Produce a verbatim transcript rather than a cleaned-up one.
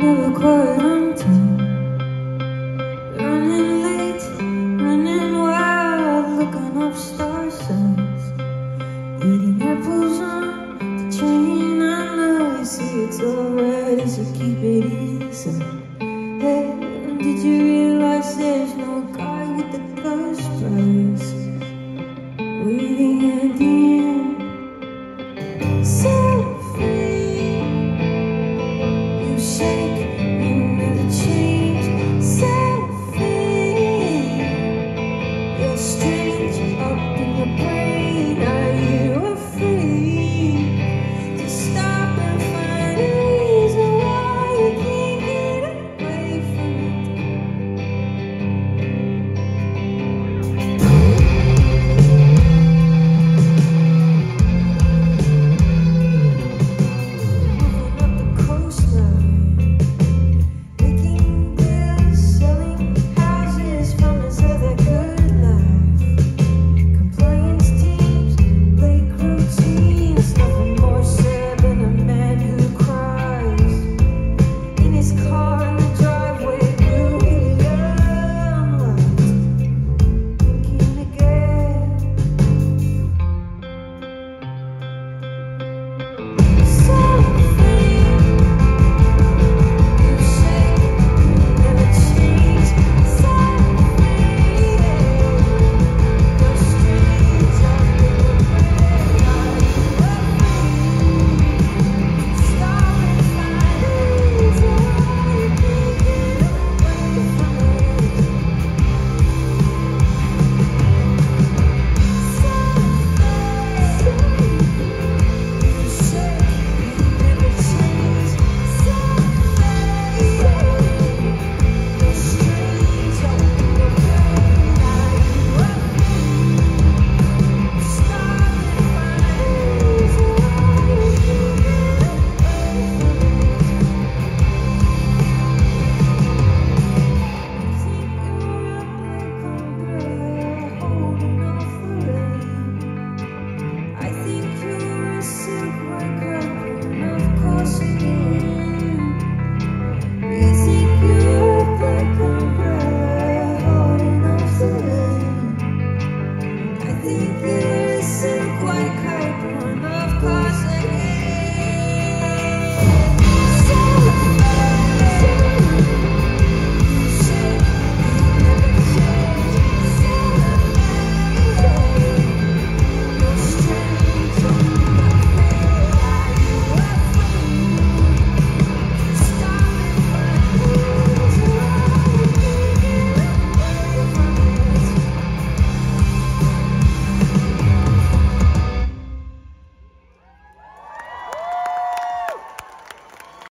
never quite on time. Running late, running wild, looking up star signs. Eating apples on the train, I know you see it's alright, so keep it inside. Hey, did you realize there's no guy with the first prize waiting at the end? So free, you shake